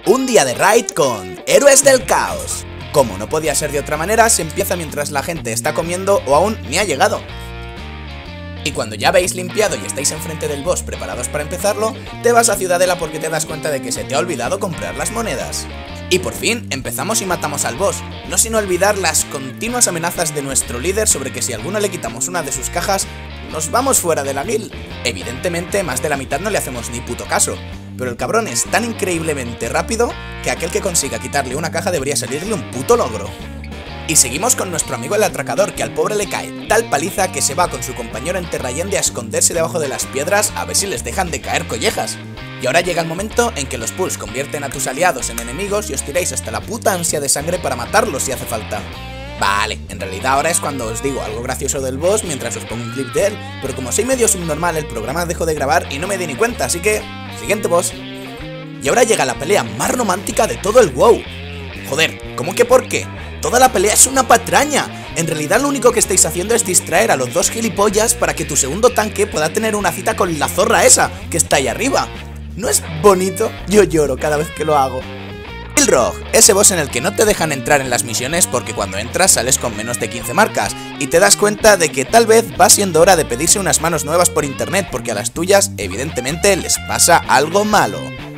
Un día de raid con Héroes del Caos. Como no podía ser de otra manera, se empieza mientras la gente está comiendo o aún ni ha llegado. Y cuando ya habéis limpiado y estáis enfrente del boss preparados para empezarlo, te vas a Ciudadela porque te das cuenta de que se te ha olvidado comprar las monedas. Y por fin empezamos y matamos al boss, no sin olvidar las continuas amenazas de nuestro líder sobre que si a alguno le quitamos una de sus cajas, nos vamos fuera de la guild. Evidentemente más de la mitad no le hacemos ni puto caso, pero el cabrón es tan increíblemente rápido que aquel que consiga quitarle una caja debería salirle un puto logro. Y seguimos con nuestro amigo el atracador, que al pobre le cae tal paliza que se va con su compañero en Terrayende a esconderse debajo de las piedras a ver si les dejan de caer collejas. Y ahora llega el momento en que los pulls convierten a tus aliados en enemigos y os tiráis hasta la puta ansia de sangre para matarlos si hace falta. Vale, en realidad ahora es cuando os digo algo gracioso del boss mientras os pongo un clip de él, pero como soy medio subnormal el programa dejó de grabar y no me di ni cuenta, así que... siguiente boss. Y ahora llega la pelea más romántica de todo el WoW. Joder, ¿cómo que por qué? Toda la pelea es una patraña. En realidad lo único que estáis haciendo es distraer a los dos gilipollas para que tu segundo tanque pueda tener una cita con la zorra esa, que está ahí arriba. ¿No es bonito? Yo lloro cada vez que lo hago. Kilrogg, ese boss en el que no te dejan entrar en las misiones porque cuando entras sales con menos de 15 marcas y te das cuenta de que tal vez va siendo hora de pedirse unas manos nuevas por internet porque a las tuyas evidentemente les pasa algo malo.